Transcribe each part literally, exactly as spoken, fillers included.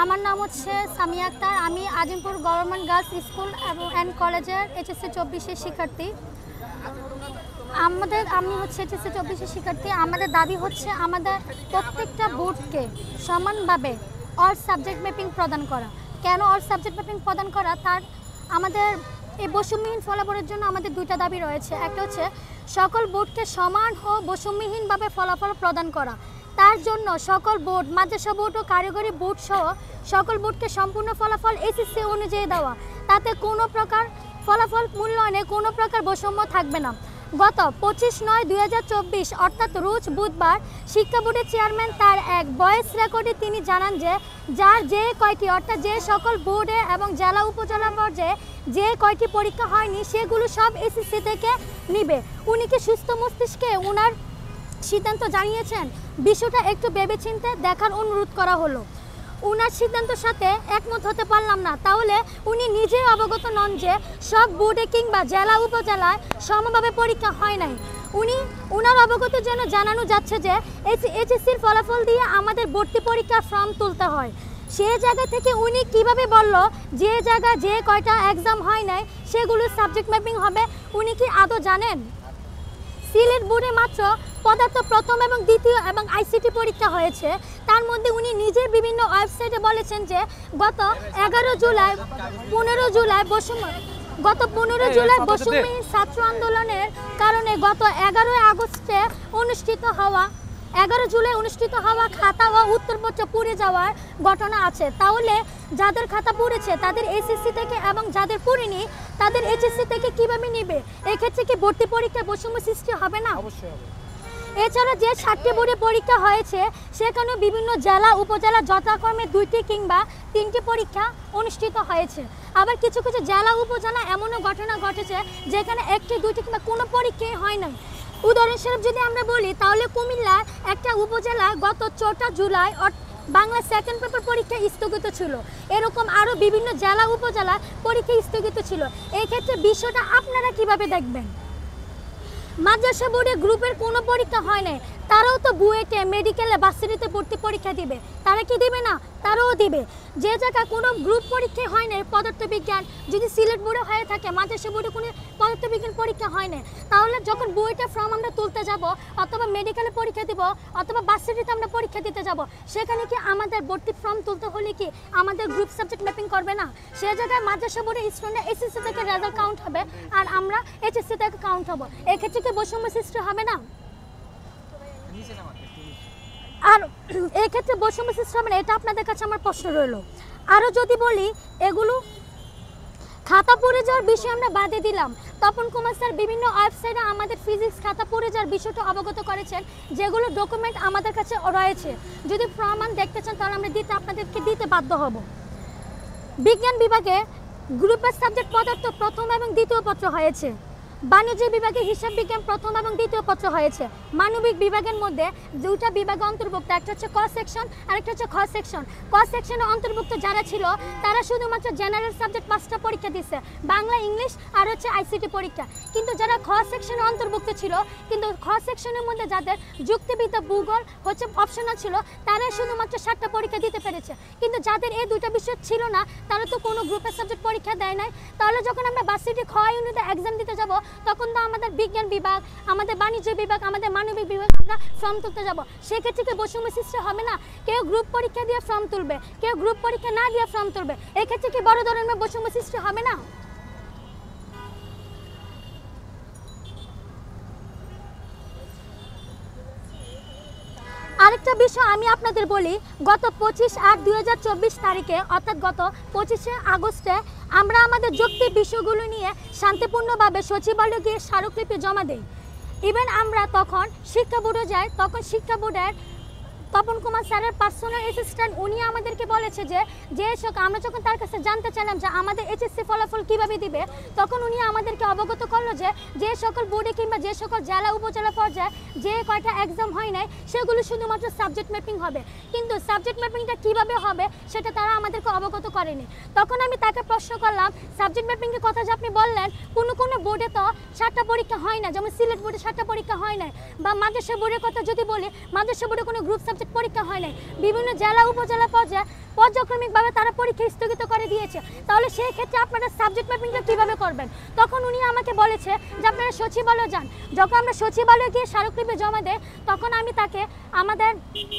আমার নাম হচ্ছে সামিয়া আক্তার। আমি আজিমপুর গভর্নমেন্ট গার্লস স্কুল এবং অ্যান্ড কলেজের এইচএসসি চব্বিশের শিক্ষার্থী। আমাদের আমি হচ্ছে এইচএসসি চব্বিশের শিক্ষার্থী। আমাদের দাবি হচ্ছে আমাদের প্রত্যেকটা বোর্ডকে সমানভাবে অল সাবজেক্ট ম্যাপিং প্রদান করা। কেন অল সাবজেক্ট ম্যাপিং প্রদান করা? তার আমাদের এই বৈষম্যহীন ফলাফলের জন্য আমাদের দুইটা দাবি রয়েছে। একটা হচ্ছে সকল বোর্ডকে সমান ও বৈষম্যহীনভাবে ফলাফল প্রদান করা। তার জন্য সকল বোর্ড, মাদ্রাসা বোর্ড ও কারিগরি বোর্ড সহ সকল বোর্ডকে সম্পূর্ণ ফলাফল এসএসসি অনুযায়ী দেওয়া। তাতে কোনো প্রকার ফলাফল মূল্যায়নে কোনো প্রকার বৈষম্য থাকবে না। গত পঁচিশ নয় দুই হাজার চব্বিশ অর্থাৎ রোজ বুধবার শিক্ষা বোর্ডের চেয়ারম্যান তার এক ভয়েস রেকর্ডে তিনি জানান যে যার যে কয়টি অর্থাৎ যে সকল বোর্ডে এবং জেলা উপজেলা পর্যায়ে যে কয়টি পরীক্ষা হয়নি সেগুলো সব এসএসসি থেকে নিবে। উনি কি সুস্থ মস্তিষ্কে ওনার সিদ্ধান্ত জানিয়েছেন? বিষয়টা একটু ভেবেচিন্তে দেখার অনুরোধ করা হলো। উনার সিদ্ধান্তের সাথে একমত হতে পারলাম না। তাহলে উনি নিজেই অবগত নন যে সব বোর্ডে কিংবা জেলা উপজেলায় সমভাবে পরীক্ষা হয় নাই। উনি উনার অবগতের জন্য জানানো যাচ্ছে যে এইচএসসির ফলাফল দিয়ে আমাদের ভর্তি পরীক্ষার ফর্ম তুলতে হয়। সে জায়গা থেকে উনি কিভাবে বলল যে জায়গায় যে কয়টা এক্সাম হয় নাই সেগুলো সাবজেক্ট ম্যাপিং হবে? উনি কি আদৌ জানেন? সিলেট বোর্ডে মাত্র পদার্থ প্রথম এবং দ্বিতীয় এবং আইসিটি পরীক্ষা হয়েছে। তার মধ্যে উনি নিজের বিভিন্ন ওয়েবসাইটে বলেছেন যে গত এগারো জুলাই পনেরো জুলাই বৈষম্য গত পনেরো জুলাই বৈষম্যহীন ছাত্র আন্দোলনের কারণে গত এগারোই আগস্টে অনুষ্ঠিত হওয়া এগারো জুলাই অনুষ্ঠিত হওয়া খাতা ও উত্তরপত্র পুড়ে যাওয়ার ঘটনা আছে। তাহলে যাদের খাতা পুড়েছে তাদের এসএসসি থেকে এবং যাদের পুড়েনি তাদের এইচএসসি থেকে কিভাবে নিবে? এক্ষেত্রে কি ভর্তি পরীক্ষায় বৈষম্য সৃষ্টি হবে না? অবশ্যই হবে। এছাড়া যে সাতটি বোর্ডে পরীক্ষা হয়েছে সেখানেও বিভিন্ন জেলা উপজেলা যথাক্রমে দুইটি কিংবা তিনটি পরীক্ষা অনুষ্ঠিত হয়েছে। আবার কিছু কিছু জেলা উপজেলা এমনও ঘটনা ঘটেছে যেখানে একটি দুইটি কিংবা কোনো পরীক্ষাই হয় নাই। উদাহরণস্বরূপ যদি আমরা বলি তাহলে কুমিল্লার একটা উপজেলা গত চৌঠা জুলাই বাংলা সেকেন্ড পেপার পরীক্ষা স্থগিত ছিল। এরকম আরও বিভিন্ন জেলা উপজেলা পরীক্ষা স্থগিত ছিল। এই ক্ষেত্রে বিষয়টা আপনারা কিভাবে দেখবেন? মাদ্রাসা বোর্ডে গ্রুপের কোনো পরীক্ষা হয় নাই, তারাও তো বুয়েটে মেডিকেলে ভার্সিটিতে ভর্তি পরীক্ষা দিবে। তারা কি দিবে না? তারাও দিবে। যে জায়গায় কোনো গ্রুপ পরীক্ষা হয় না পদার্থবিজ্ঞান, যদি সিলেট বোর্ডে হয়ে থাকে মাদ্রাসা বোর্ডে কোনো পদার্থবিজ্ঞান পরীক্ষা হয় না, তাহলে যখন বুয়েটে ফর্ম আমরা তুলতে যাব অথবা মেডিকেলে পরীক্ষা দিব অথবা ভার্সিটিতে আমরা পরীক্ষা দিতে যাব, সেখানে কি আমাদের ভর্তি ফর্ম তুলতে হলে কি আমাদের গ্রুপ সাবজেক্ট ম্যাপিং করবে না? সে জায়গায় মাদ্রাসা বোর্ডের স্টুডেন্টরা এসএসসি থেকে রেজাল্ট কাউন্ট হবে আর আমরা এইচএসসি থেকে কাউন্ট হব। এক্ষেত্রে কি বৈষম্য সৃষ্টি হবে না? আর এই ক্ষেত্রে বৈষম্য সৃষ্টি হবে না, এটা আপনাদের কাছে আমার প্রশ্ন রইল। আরও যদি বলি, এগুলো খাতা পড়ে যাওয়ার বিষয় আমরা বাদে দিলাম। তপন কুমার স্যার বিভিন্ন ওয়েবসাইটে আমাদের ফিজিক্স খাতা পড়ে যাওয়ার বিষয়টা অবগত করেছেন, যেগুলো ডকুমেন্ট আমাদের কাছে রয়েছে। যদি প্রমাণ দেখতে চান তাহলে আমরা দিতে আপনাদেরকে দিতে বাধ্য হব। বিজ্ঞান বিভাগে গ্রুপের সাবজেক্ট পদার্থ প্রথম এবং দ্বিতীয় পত্র হয়েছে। বাণিজ্য বিভাগে হিসাব বিজ্ঞান প্রথম এবং দ্বিতীয় পত্র হয়েছে। মানবিক বিভাগের মধ্যে দুইটা বিভাগে অন্তর্ভুক্ত, একটা হচ্ছে ক সেকশন আর একটা হচ্ছে খ সেকশন। ক সেকশনে অন্তর্ভুক্ত যারা ছিল তারা শুধুমাত্র জেনারেল সাবজেক্ট পাঁচটা পরীক্ষা দিচ্ছে, বাংলা, ইংলিশ আর হচ্ছে আইসিটি পরীক্ষা। কিন্তু যারা খ সেকশনে অন্তর্ভুক্ত ছিল, কিন্তু খ সেকশনের মধ্যে যাদের যুক্তিবিদ্যা ভূগোল হচ্ছে অপশনাল ছিল, তারাই শুধুমাত্র সাতটা পরীক্ষা দিতে পেরেছে। কিন্তু যাদের এই দুইটা বিষয় ছিল না তারা তো কোনো গ্রুপের সাবজেক্ট পরীক্ষা দেয় নাই। তাহলে যখন আমরা ভার্সিটি খ ইউনিটে এক্সাম দিতে যাব তখন তো আমাদের বিজ্ঞান বিভাগ, আমাদের বাণিজ্য বিভাগ, আমাদের মানবিক বিভাগ আমরা ফর্ম তুলতে যাব। সেক্ষেত্রে কি বৈষম্য সৃষ্টি হবে না? কেউ গ্রুপ পরীক্ষা দিয়ে ফর্ম তুলবে, কেউ গ্রুপ পরীক্ষা না দিয়ে ফর্ম তুলবে। এক্ষেত্রে কি বড় ধরনের বৈষম্য সৃষ্টি হবে না? আরেকটা বিষয় আমি আপনাদের বলি, গত পঁচিশ আট দুই হাজার চব্বিশ তারিখে অর্থাৎ গত পঁচিশে আগস্টে আমরা আমাদের যৌক্তিক বিষয়গুলো নিয়ে শান্তিপূর্ণভাবে সচিবালয়ে গিয়ে স্মারকলিপি জমা দিই। ইভেন আমরা তখন শিক্ষা বোর্ডে যাই, তখন শিক্ষা বোর্ডের তপন কুমার স্যারের পার্সোনাল অ্যাসিস্ট্যান্ট উনি আমাদেরকে বলেছে যে যে আমরা যখন তার কাছে জানতে চাইলাম যে আমাদের এইচএসসি ফলাফল কীভাবে দিবে, তখন উনি আমাদেরকে অবগত করলো যে যে সকল বোর্ডে কিংবা যে সকল জেলা উপজেলা পর্যায়ে যে কয়টা এক্সাম হয় নাই সেগুলো শুধুমাত্র সাবজেক্ট ম্যাপিং হবে। কিন্তু সাবজেক্ট ম্যাপিংটা কীভাবে হবে সেটা তারা আমাদেরকে অবগত করেনি। তখন আমি তাকে প্রশ্ন করলাম, সাবজেক্ট ম্যাপিংয়ের কথা যে আপনি বললেন, কোনো কোনো বোর্ডে তো সাতটা পরীক্ষা হয় না, যেমন সিলেট বোর্ডে সাতটা পরীক্ষা হয় না, বা মাদ্রাসা বোর্ডের কথা যদি বলি মাদ্রাসা বোর্ডে কোনো গ্রুপ সাবজেক্ট সাবজেক্ট পরীক্ষা হয় নাই, বিভিন্ন জেলা উপজেলা পর্যায়ে পর্যায়ক্রমিকভাবে তারা পরীক্ষা স্থগিত করে দিয়েছে, তাহলে সেই ক্ষেত্রে আপনারা সাবজেক্ট ম্যাপিংটা কীভাবে করবেন? তখন উনি আমাকে বলেছে যে আপনারা সচিবালয়ে যান। যখন আমরা সচিবালয়ে গিয়ে স্মারকলিপি জমা দেয় তখন আমি তাকে আমাদের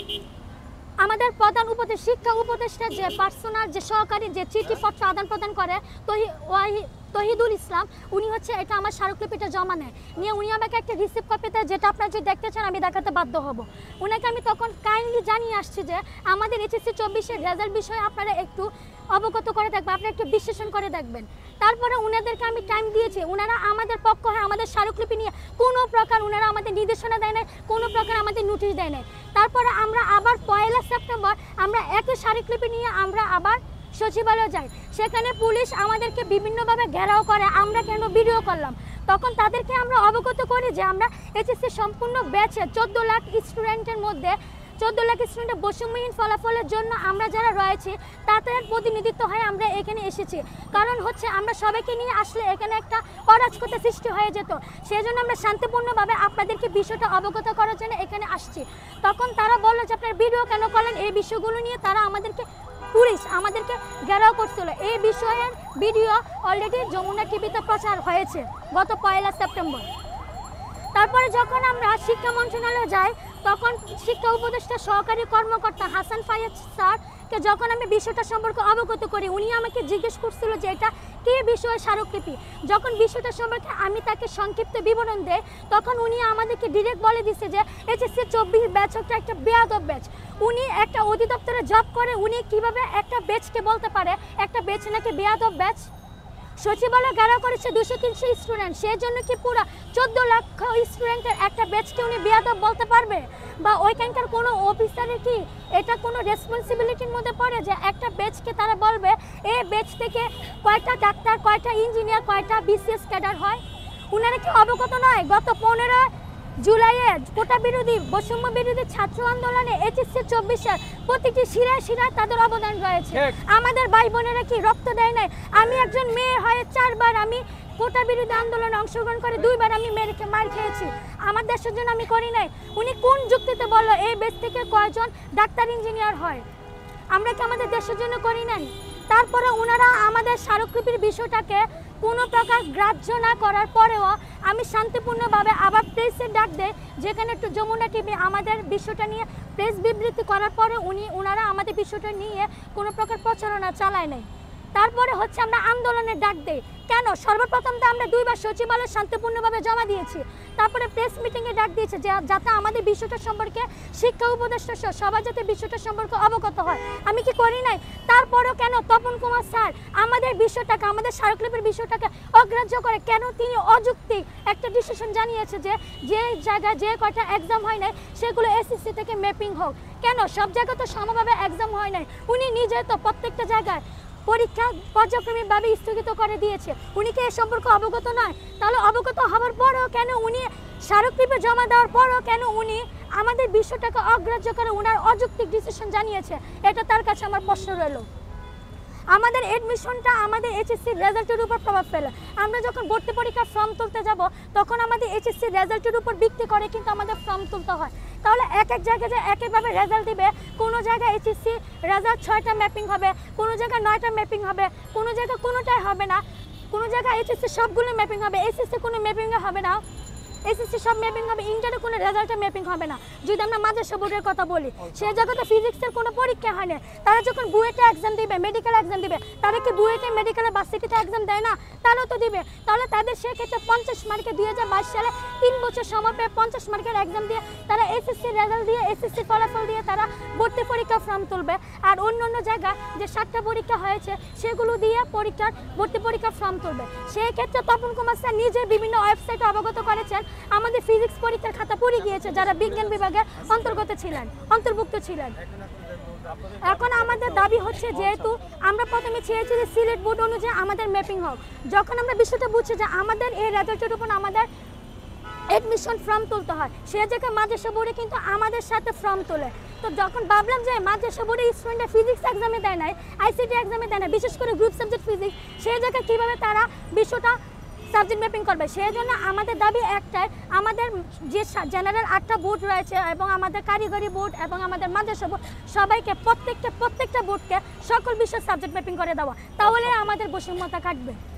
আমাদের প্রধান উপদেশ শিক্ষা উপদেষ্টা যে পার্সোনাল যে সহকারী যে চিঠিপত্র আদান প্রদান করে তহি ওয়াহি তহিদুল ইসলাম, উনি হচ্ছে এটা আমার স্মারকলিপিটা জমা নেয়, নিয়ে উনি আমাকে একটা রিসিপ্ট কপি দেয়, যেটা আপনারা যদি দেখতে চান আমি দেখাতে বাধ্য হব। উনাকে আমি তখন কাইন্ডলি জানিয়ে আসছি যে আমাদের এইচএসসি চব্বিশের রেজাল্ট বিষয়ে আপনারা একটু অবগত করে দেখবেন, আপনারা একটু বিশ্লেষণ করে দেখবেন। তারপরে উনাদেরকে আমি টাইম দিয়েছি, উনারা আমাদের পক্ষ হয়ে আমাদের স্মারকলিপি নিয়ে কোনো প্রকার উনারা আমাদের নির্দেশনা দেয় নাই, কোনো প্রকার আমাদের নোটিশ দেয় নাই। তারপরে আমরা আবার পয়লা সেপ্টেম্বর আমরা একই স্মারকলিপি নিয়ে আমরা আবার সচিবালয়ে যাই, সেখানে পুলিশ আমাদেরকে বিভিন্নভাবে ঘেরাও করে, আমরা কেন ভিডিও করলাম। তখন তাদেরকে আমরা অবগত করি যে আমরা এইচএসসি সম্পূর্ণ ব্যাচে চোদ্দো লাখ স্টুডেন্টের মধ্যে চোদ্দ লাখ স্টুডেন্টের বৈষম্যহীন ফলাফলের জন্য আমরা যারা রয়েছি তাদের প্রতিনিধিত্ব হয়ে আমরা এখানে এসেছি। কারণ হচ্ছে আমরা সবাইকে নিয়ে আসলে এখানে একটা অরাজকতা সৃষ্টি হয়ে যেত, সেই জন্য আমরা শান্তিপূর্ণভাবে আপনাদেরকে বিষয়টা অবগত করার জন্য এখানে আসছি। তখন তারা বললো যে আপনার ভিডিও কেন করলেন, এই বিষয়গুলো নিয়ে তারা আমাদেরকে পুলিশ আমাদেরকে ঘেরাও করছিল। এই বিষয়ের ভিডিও অলরেডি যমুনা টিভিতে প্রচার হয়েছে গত পয়লা সেপ্টেম্বর। তারপরে যখন আমরা শিক্ষা মন্ত্রণালয়ে যাই তখন শিক্ষা উপদেষ্টা সহকারী কর্মকর্তা হাসান ফায়াজ স্যারকে যখন আমি বিষয়টা সম্পর্কে অবগত করি, উনি আমাকে জিজ্ঞেস করছিল যে এটা কী বিষয়ে স্মারকলিপি। যখন বিষয়টা সম্পর্কে আমি তাকে সংক্ষিপ্ত বিবরণ দেই তখন উনি আমাদেরকে ডিরেক্ট বলে দিচ্ছে যে এইচএসসি চব্বিশ ব্যাচ একটা একটা বেয়াদব ব্যাচ। উনি একটা অধিদপ্তরে জব করে, উনি কিভাবে একটা ব্যাচকে বলতে পারে একটা ব্যাচ নাকি বেয়াদব ব্যাচ? সচিবালয় ঘেরাও করেছে দুশো তিনশো স্টুডেন্ট, সেই জন্য কি পুরো চোদ্দ লক্ষ স্টুডেন্টের একটা ব্যাচকে উনি বেয়াদব বলতে পারবে? বা ওইখানকার কোনো অফিসারের কি এটা কোনো রেসপন্সিবিলিটির মধ্যে পড়ে যে একটা ব্যাচকে তারা বলবে এই ব্যাচ থেকে কয়টা ডাক্তার, কয়টা ইঞ্জিনিয়ার, কয়টা বিসিএস ক্যাডার হয়? উনারা কি অবগত নয় গত পনেরো জুলাইয়ে কোটা বিরোধী বৈষম্য বিরোধী ছাত্র আন্দোলনে এইচএসসি চব্বিশের প্রতিটি শিরায় শিরায় তাদের অবদান রয়েছে। আমাদের ভাই বোনেরা কি রক্ত দেয় নাই? আমি একজন মেয়ে হয়ে চারবার আমি কোটা বিরোধী আন্দোলনে অংশগ্রহণ করে দুইবার আমি মেরে মার খেয়েছি, আমার দেশের জন্য আমি করি নাই। উনি কোন যুক্তিতে বললো এই দেশ থেকে কয়জন ডাক্তার ইঞ্জিনিয়ার হয়? আমরা কি আমাদের দেশের জন্য করি নাই? তারপরে ওনারা আমাদের স্মারকলিপির বিষয়টাকে কোনো প্রকার গ্রাহ্য না করার পরেও আমি শান্তিপূর্ণভাবে আবার প্রেসের ডাক দেয়, যেখানে একটু যমুনা টিভি আমাদের বিষয়টা নিয়ে প্রেস বিবৃতি করার পরে উনি ওনারা আমাদের বিষয়টা নিয়ে কোনো প্রকার প্রচারণা চালায় নাই। তারপরে হচ্ছে আমরা আন্দোলনের ডাক দেই কেন? সর্বপ্রথম তো আমরা দুইবার সচিবালয় শান্তিপূর্ণভাবে জমা দিয়েছি, তারপরে প্রেস মিটিংয়ে ডাক দিয়েছে যে যাতে আমাদের বিষয়টা সম্পর্কে শিক্ষা উপদেষ্টা সহ সবাই যাতে বিষয়টা সম্পর্কে অবগত হয়। আমি কি করি নাই? তারপরেও কেন তপন কুমার স্যার আমাদের বিষয়টাকে আমাদের স্মারকলিপির বিষয়টাকে অগ্রাহ্য করে? কেন তিনি অযৌক্তিক একটা ডিসিশন জানিয়েছে যে যে জায়গায় যে কয়টা এক্সাম হয় নাই সেগুলো এসএসসি থেকে ম্যাপিং হোক? কেন সব জায়গায় তো সমভাবে এক্সাম হয় নাই? উনি নিজে তো প্রত্যেকটা জায়গায় পরীক্ষা পর্যায়ক্রমিকভাবে স্থগিত করে দিয়েছে, উনি কি এ সম্পর্কে অবগত নয়? তাহলে অবগত হওয়ার পরেও কেন উনি স্মারকলিপি জমা দেওয়ার পরেও কেন উনি আমাদের বিষয়টাকে অগ্রাহ্য করে ওনার অযৌক্তিক ডিসিশন জানিয়েছে? এটা তার কাছে আমার প্রশ্ন রইল। আমাদের এডমিশনটা আমাদের এইচএসসির রেজাল্টের উপর প্রভাব ফেলে। আমরা যখন ভর্তি পরীক্ষার ফর্ম তুলতে যাব তখন আমাদের এইচএসসির রেজাল্টের উপর ভিত্তি করে কিন্তু আমাদের ফর্ম তুলতে হয়। তাহলে এক এক জায়গায় যে একইভাবে রেজাল্ট দিবে, কোনো জায়গায় এইচএসসি রেজাল্ট ছয়টা ম্যাপিং হবে, কোনো জায়গায় নয়টা ম্যাপিং হবে, কোনো জায়গায় কোনোটাই হবে না, কোনো জায়গায় এইচএসসি সবগুলো ম্যাপিং হবে, এসএসসি কোনো ম্যাপিংয়ে হবে না, এসএসসি সব ম্যাপিং হবে, ইন্টারে কোনো রেজাল্টে ম্যাপিং হবে না। যদি আমরা মাদ্রাসা বোর্ডের কথা বলি, সেই জায়গাতে ফিজিক্সের কোনো পরীক্ষা হয় না, তারা যখন বুয়েটে এক্সাম দিবে, মেডিকেল এক্সাম দিবে, তারা কি বুয়েটে মেডিকেলে ভার্সিটিতে এক্সাম দেয় না? তারাও তো দিবে। তাহলে তাদের সেক্ষেত্রে পঞ্চাশ মার্কে দুই হাজার বাইশ সালে তিন বছর সময় পেয়ে পঞ্চাশ মার্কের এক্সাম দিয়ে তারা এসএসসি রেজাল্ট দিয়ে এসএসসি ফলাফল দিয়ে তারা ভর্তি পরীক্ষা ফর্ম তুলবে। আর অন্য অন্য জায়গায় যে সাতটা পরীক্ষা হয়েছে সেগুলো দিয়ে পরীক্ষার ভর্তি পরীক্ষার ফর্ম তুলবে। সেই ক্ষেত্রে তপন কুমার স্যার নিজে বিভিন্ন ওয়েবসাইটে অবগত করেছেন আমাদের ফিজিক্স পরীক্ষার খাতা পড়ে গিয়েছে যারা বিজ্ঞান বিভাগের অন্তর্গত ছিলেন অন্তর্ভুক্ত ছিলেন। এখন আমাদের দাবি হচ্ছে যেহেতু আমরা প্রথমে চেয়েছি যে সিলেট বোর্ড অনুযায়ী আমাদের ম্যাপিং হোক, যখন আমরা বিষয়টা বুঝছি যে আমাদের এই রেজাল্টের উপর আমাদের এডমিশন ফর্ম তুলতে হয়, সে জায়গায় মাদ্রাসা বোর্ডে কিন্তু আমাদের সাথে ফর্ম তোলে। তো যখন ভাবলাম যে মাদ্রাসা বোর্ডে স্টুডেন্টরা ফিজিক্স এক্সামে দেয় নাই, আইসিটি এক্সামে দেয় না, বিশেষ করে গ্রুপ সাবজেক্ট ফিজিক্স, সেই জায়গায় কীভাবে তারা বিষয়টা সাবজেক্ট ম্যাপিং করবে। সেই জন্য আমাদের দাবি একটাই, আমাদের যে জেনারেল আটটা বোর্ড রয়েছে এবং আমাদের কারিগরি বোর্ড এবং আমাদের মাদ্রাসা বোর্ড সবাইকে প্রত্যেকটা প্রত্যেকটা বোর্ডকে সকল বিষয় সাবজেক্ট ম্যাপিং করে দেওয়া, তাহলে আমাদের বৈষম্যতা কাটবে।